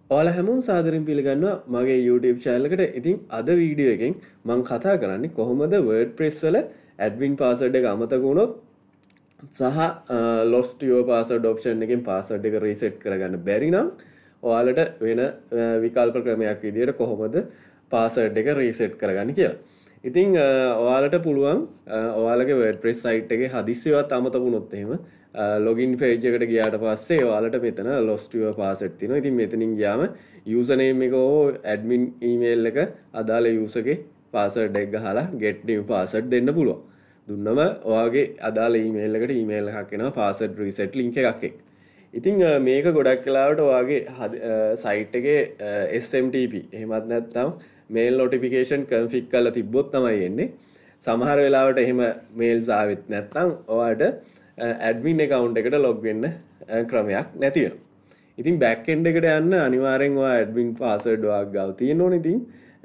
ඔයාලා හැමෝම සාදරයෙන් පිළිගන්නවා මගේ YouTube channel එකට. ඉතින් අද වීඩියෝ එකෙන් මම කතා කරන්නේ කොහොමද WordPress වල admin password එක අමතක වුණොත් සහ lost your password option එකෙන් password එක reset කරගන්න බැරි නම් ඔයාලට වෙන විකල්ප ක්‍රමයක් විදිහට කොහොමද password එක reset කරගන්න කියලා. ඉතින් ඔයාලට පුළුවන් ඔයාලගේ WordPress site එකේ හදිස්සියවත් අමතක වුණොත් එහෙම login page එකට ගියාට පස්සේ ඔයාලට මෙතන lost your password තියෙනවා. ඉතින් මෙතනින් ගියාම username එක හෝ admin email එක අදාළ user ගේ password එක ගහලා get new password දෙන්න පුළුවන්. දුන්නම ඔයාගේ අදාළ email එකට email එකක් එනවා password reset link එකක් එක්ක. ඉතින් මේක ගොඩක් වෙලාවට ඔයාගේ site එකේ SMTP එහෙමත් නැත්නම් mail notification config කරලා තිබ්බොත් තමයි එන්නේ. සමහර වෙලාවට එහෙම mails ආවෙත් නැත්නම් ඔයාට admin account එකට log වෙන්න ක්‍රමයක් නැති වෙනවා. ඉතින් back end එකට යන්න අනිවාර්යෙන් ඔයා admin password ඔයාගේ ගාව තියෙන්න ඕනේ. ඉතින්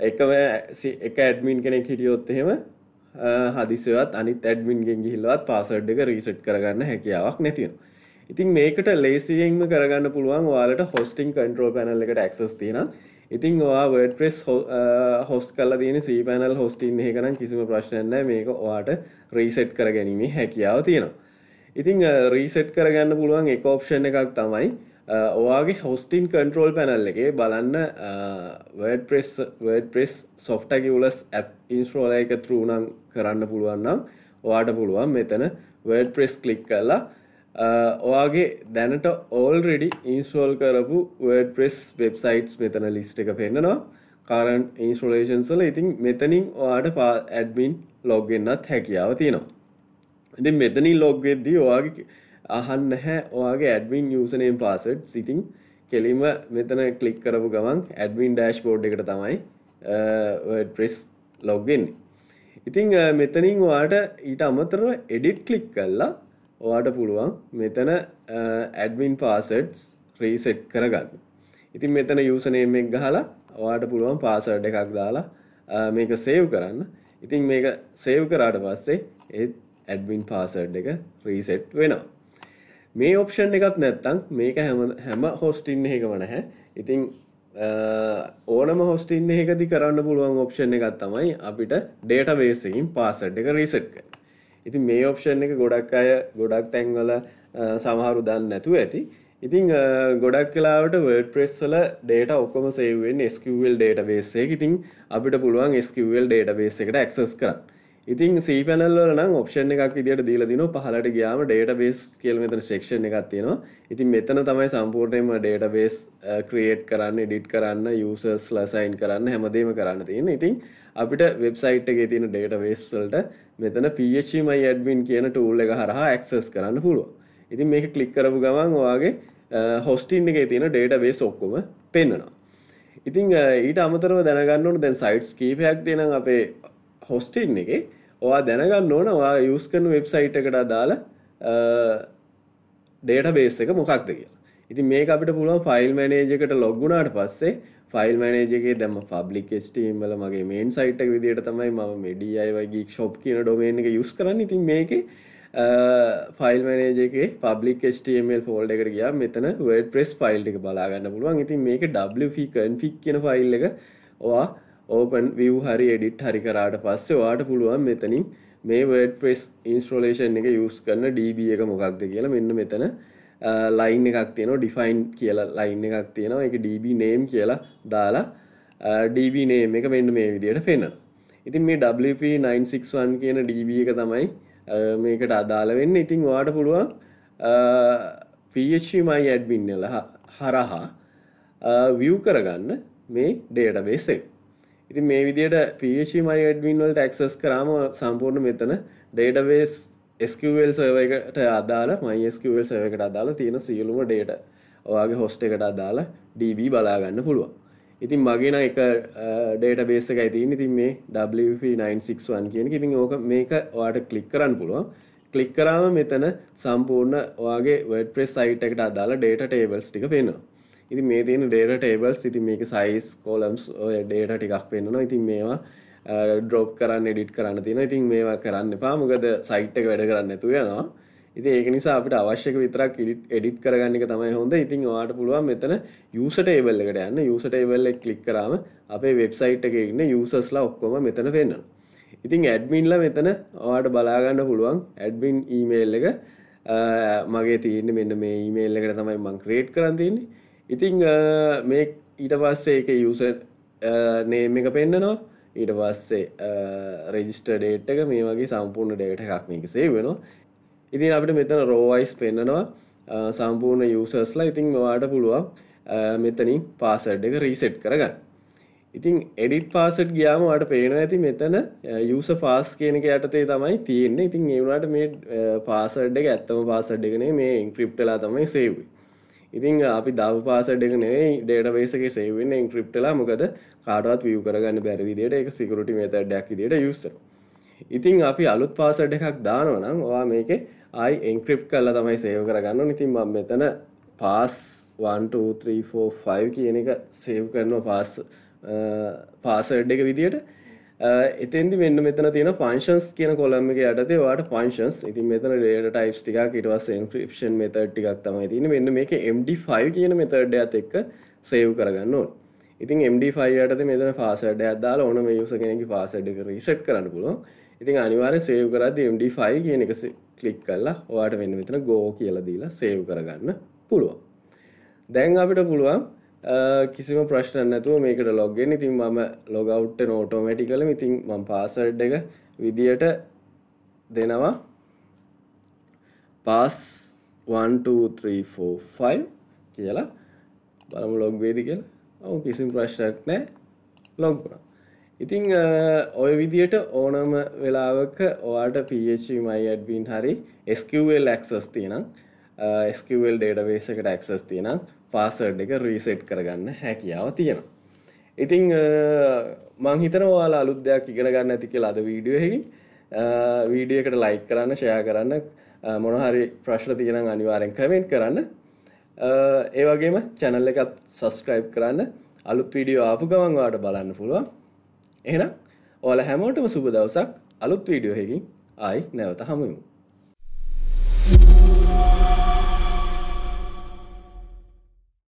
එක admin කෙනෙක් හිටියොත් එහෙම හදිසියවත් අනිත් admin ගෙන් ගිහිල්ලවත් password එක reset කරගන්න හැකියාවක් නැති වෙනවා. ඉතින් මේකට ලේසියෙන්ම කරගන්න පුළුවන් ඔයාලට hosting control panel එකට access තියෙනවා. ඉතින් ඔයා WordPress host කරලා තියෙන cPanel hosting එකක නම් කිසිම ප්‍රශ්නයක් නැහැ. මේක ඔයාට reset කරගැනීමේ හැකියාව තියෙනවා. ඉතින් reset කරගන්න පුළුවන් එක option එකක් තමයි ඔයාගේ hosting control panel එකේ බලන්න WordPress Softagulous app installer එක through නම් කරන්න පුළුවන් නම් ඔයාට පුළුවන් මෙතන WordPress click කරලා ඔයාගේ දැනට already install කරපු WordPress websites මෙතන list එක පෙන්නනවා current installations වල. ඉතින් මෙතනින් ඔයාට admin log වෙන්නත් හැකියාව තියෙනවා. ඉතින් මෙතනින් log වෙද්දී ඔයාගේ අහන්න නැහැ ඔයාගේ admin username passwords. ඉතින් කෙලින්ම මෙතන click කරපු ගමන් admin dashboard එකට තමයි WordPress log වෙන්නේ. ඉතින් මෙතනින් ඔයාට ඊට අමතරව edit click කරලා ඔයාට පුළුවන් මෙතන admin passwords reset කරගන්න. ඉතින් මෙතන username එක ගහලා ඔයාට පුළුවන් password එකක් දාලා මේක save කරන්න. ඉතින් මේක save කරාට පස්සේ ඒ admin password එක reset වෙනවා. මේ option එකක් නැත්තම් මේක හැම hosting එකකම නැහැ. ඉතින් ඕනම hosting එකකදී කරන්න පුළුවන් option එකක් තමයි අපිට database එකකින් password එක reset කරන්න. ඉතින් මේ option එක ගොඩක් අය ගොඩක් තැන්වල සමහරු දන්නේ නැතුව ඇති. ඉතින් ගොඩක් වෙලාවට WordPress වල data ඔක්කොම save වෙන්නේ SQL database එකක. ඉතින් අපිට පුළුවන් SQL database එකට access කරන්න. ඉතින් cPanel වල නම් option එකක් විදියට දීලා දිනවා පහළට ගියාම database කියලා මෙතන section එකක් තියෙනවා. ඉතින් මෙතන තමයි සම්පූර්ණයෙන්ම database create කරන්න, edit කරන්න, users assign කරන්න හැමදේම කරන්න තියෙන්නේ. ඉතින් අපිට website එකේ තියෙන database වලට මෙතන phpMyAdmin කියන tool එක හරහා access කරන්න පුළුවන්. ඉතින් මේක click කරපු ගමන් ඔයාගේ hosting එකේ තියෙන database ඔක්කොම පෙන්නනවා. ඉතින් ඊට අමතරව දැනගන්න ඕන දැන් sites කීපයක් තියෙනවා අපේ hosting එකේ. ඔයා දැනගන්න ඕන ඔයා use කරන website එකට අදාළ database එක මොකක්ද කියලා. ඉතින් මේක අපිට පුළුවන් file manager එකට log වුණාට පස්සේ file manager එකේ දැන් public html මගේ main site එක විදියට තමයි මම මේ DIY geek shop කියන domain එක use කරන්නේ. ඉතින් මේකේ file manager එකේ public html folder එකට ගියාම මෙතන WordPress file ටික බලා ගන්න පුළුවන්. ඉතින් මේකේ wp config කියන file එක ඔයා open view හරි edit හරි කරාට පස්සේ ඔයාට පුළුවන් මෙතනින් මේ WordPress installation එක use කරන DB එක මොකක්ද කියලා මෙන්න මෙතන line එකක් තියෙනවා define කියලා line එකක් තියෙනවා. ඒක DB name කියලා දාලා DB name එක මෙන්න මේ විදිහට පෙන්නනවා. ඉතින් මේ WP961 කියන DB එක තමයි මේකට අදාළ වෙන්නේ. ඉතින් ඔයාට පුළුවන් phpMyAdmin වල හරහා view කරගන්න මේ database එක. ඉතින් මේ විදිහට phpMyAdmin වලට access කරාම සම්පූර්ණ මෙතන database SQL server එකට අදාළ MySQL server එකට අදාළ තියෙන සියලුම data ඔයාගේ host එකට අදාළ DB බලා ගන්න පුළුවන්. ඉතින් මගේ නම් එක database එකයි තියෙන්නේ. ඉතින් මේ WP961 කියන එක. ඉතින් ඕක මේක ඔයාට click කරන්න පුළුවන්. click කරාම මෙතන සම්පූර්ණ ඔයාගේ WordPress site එකට අදාළ data tables ටික පේනවා. ඉතින් මේ තියෙන data tables ඉතින් මේක size columns ඔය data ටිකක් පෙන්නනවා. ඉතින් මේවා drop කරන්න edit කරන්න තියෙනවා. ඉතින් මේවා කරන්න එපා. මොකද site එක වැඩ කරන්නේ නැතුව යනවා. ඉතින් ඒක නිසා අපිට අවශ්‍යක විතරක් එඩිට් කරගන්න එක තමයි හොඳ. ඉතින් ඔයාලට පුළුවන් මෙතන user table එකට යන්න. user table එක ක්ලික් කරාම අපේ වෙබ්සයිට් එකේ ඉන්න users ලා ඔක්කොම මෙතන පෙන්නනවා. ඉතින් ඇඩ්මින්ලා මෙතන ඔයාලට බලා ගන්න පුළුවන් ඇඩ්මින් ඊමේල් එක මගේ තියෙන්නේ මෙන්න මේ ඊමේල් එකට තමයි මම ක්‍රියේට් කරන් තියෙන්නේ. ඉතින් මේ ඊට පස්සේ ඒකේ user name එක පෙන්නනවා. ඊට පස්සේ register date එක මේ වගේ සම්පූර්ණ data එකක් මේක save වෙනවා. ඉතින් අපිට මෙතන row wise පෙන්නනවා සම්පූර්ණ usersලා. ඉතින් ඔයාලට පුළුවන් මෙතනින් password එක reset කරගන්න. ඉතින් edit password ගියාම ඔයාලට පේනවා ඇති මෙතන user pass කියන එක යටතේ තමයි තියෙන්නේ. ඉතින් ඒ වුණාට මේ password එක ඇත්තම password එක නෙවෙයි මේ encrypt වෙලා තමයි save වෙන්නේ. ඉතින් අපි දාපු password එක නෙවෙයි database එකේ save වෙන්නේ encrypt වෙලා. මොකද කාටවත් view කරගන්න බැරි විදිහට ඒක security method එකක් විදිහට use කරනවා. ඉතින් අපි අලුත් password එකක් දානවා නම් ඔයා මේකේ ආයි encrypt කරලා තමයි save කරගන්න ඕනේ. ඉතින් මම මෙතන pass 1 2 3 4 5 කියන එක save කරනවා password එක විදිහට. එතෙන්දි මෙන්න මෙතන තියෙන functions කියන column එකේ යටතේ ඔයාලට functions. ඉතින් මෙතන data types ටිකක් ඊට පස්සේ encryption method ටිකක් තමයි තියෙන්නේ. මෙන්න මේකේ MD5 කියන method එකත් එක්ක save කරගන්න ඕනේ. ඉතින් MD5 යටතේ මෙතන password එකක් දාලා ඕන මේ user කෙනෙක්ගේ password එක reset කරන්න පුළුවන්. ඉතින් අනිවාර්යෙන් save කරද්දී MD5 කියන එක ක්ලික් කරලා ඔයාලට මෙන්න මෙතන go කියලා දීලා save කරගන්න පුළුවන්. දැන් අපිට පුළුවන් කිසිම ප්‍රශ්නයක් නැතුව මේකට log වෙන්න. ඉතින් මම log out වෙන automatically. ඉතින් මම password එක විදියට දෙනවා pass 1 2 3 4 5 කියලා. බලමු log වේද කියලා. ඔව් කිසිම ප්‍රශ්නයක් නැහැ. log වුණා. ඉතින් ඔය විදියට ඕනම වෙලාවක ඔයාලට PHP myadmin හරි SQL access තියෙනම් SQL database එකට access තියෙනම් password එක reset කරගන්න හැකියාව තියෙනවා. ඉතින් මම හිතනවා ඔයාලා අලුත් දෙයක් ඉගෙන ගන්න ඇති කියලා අද වීඩියෝ එකකින්. වීඩියෝ එකට like කරන්න, share කරන්න, මොන හරි ප්‍රශ්න තියෙනම් අනිවාර්යෙන් comment කරන්න. ඒ වගේම channel එකත් subscribe කරන්න. අලුත් වීඩියෝ ආපු ගමන් ඔයාලට බලන්න පුළුවන්. එහෙනම් ඔයාලා හැමෝටම සුබ දවසක්. අලුත් වීඩියෝ එකකින් ආයි නැවත හමු වෙමු.